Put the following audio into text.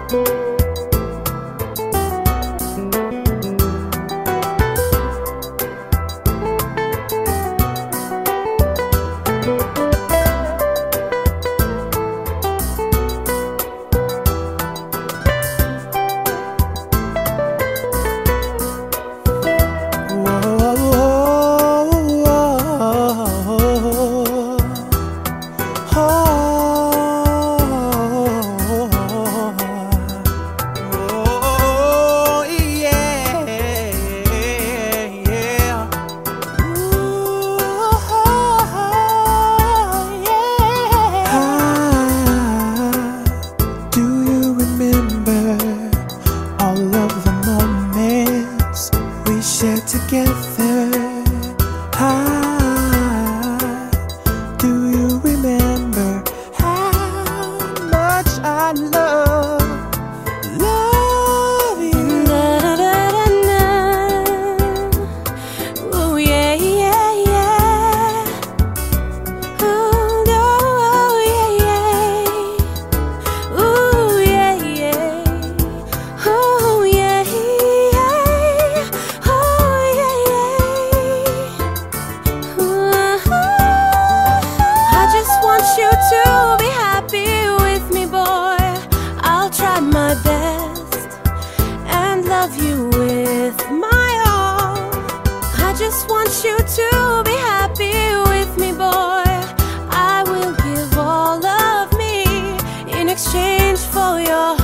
Share together. Do you remember how much I love you? Na, na, na, na. Ooh, yeah, yeah, yeah. Ooh, no, oh, yeah, yeah. Ooh, yeah, yeah. Ooh, yeah, yeah. You to be happy with me, boy. I'll try my best and love you with my all. I just want you to be happy with me, boy. I will give all of me in exchange for your